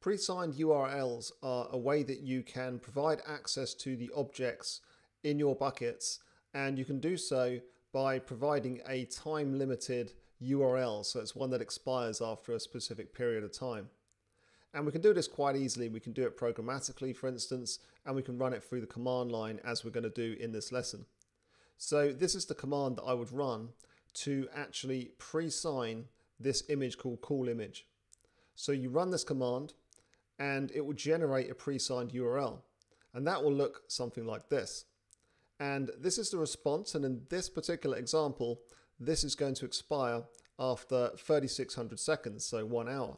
Presigned URLs are a way that you can provide access to the objects in your buckets, and you can do so by providing a time-limited URL, so it's one that expires after a specific period of time. And we can do this quite easily. We can do it programmatically, for instance, and we can run it through the command line as we're going to do in this lesson. So this is the command that I would run to actually pre-sign this image called cool image. So you run this command and it will generate a pre-signed URL, and that will look something like this. And this is the response, and in this particular example, this is going to expire after 3600 seconds, so 1 hour.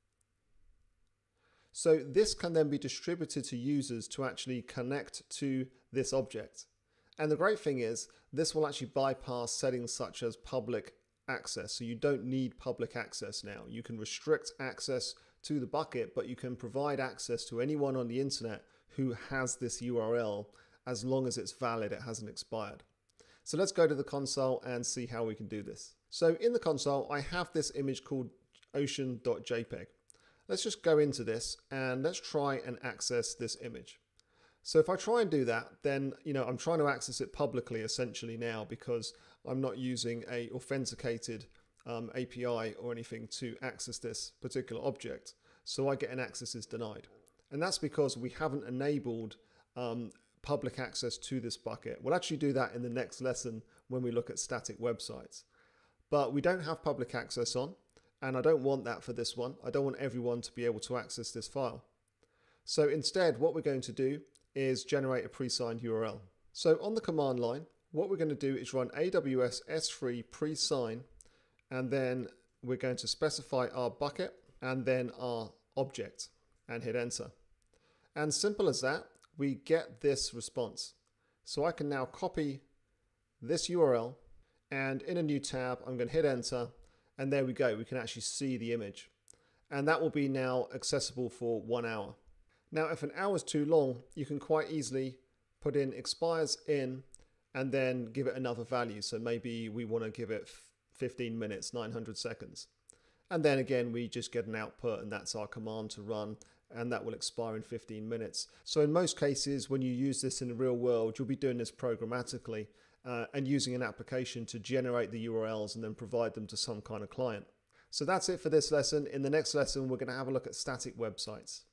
So this can then be distributed to users to actually connect to this object. And the great thing is, this will actually bypass settings such as public access. So you don't need public access now. You can restrict access to the bucket, but you can provide access to anyone on the internet who has this URL as long as it's valid, it hasn't expired. So let's go to the console and see how we can do this. So in the console, I have this image called ocean.jpg. Let's just go into this and let's try and access this image. So if I try and do that, then I'm trying to access it publicly essentially now, because I'm not using a authenticated API or anything to access this particular object. So I get an access is denied. And that's because we haven't enabled public access to this bucket. We'll actually do that in the next lesson when we look at static websites. But we don't have public access on, and I don't want that for this one. I don't want everyone to be able to access this file. So instead, what we're going to do is generate a pre-signed URL. So on the command line, what we're going to do is run AWS S3 pre-sign, and then we're going to specify our bucket and then our object and hit enter. And simple as that, we get this response. So I can now copy this URL, and in a new tab, I'm going to hit enter, and there we go. We can actually see the image, and that will be now accessible for 1 hour. Now, if an hour is too long, you can quite easily put in expires in and then give it another value. So maybe we want to give it 15 minutes, 900 seconds. And then again, we just get an output, and that's our command to run, and that will expire in 15 minutes. So in most cases, when you use this in the real world, you'll be doing this programmatically and using an application to generate the URLs and then provide them to some kind of client. So that's it for this lesson. In the next lesson, we're going to have a look at static websites.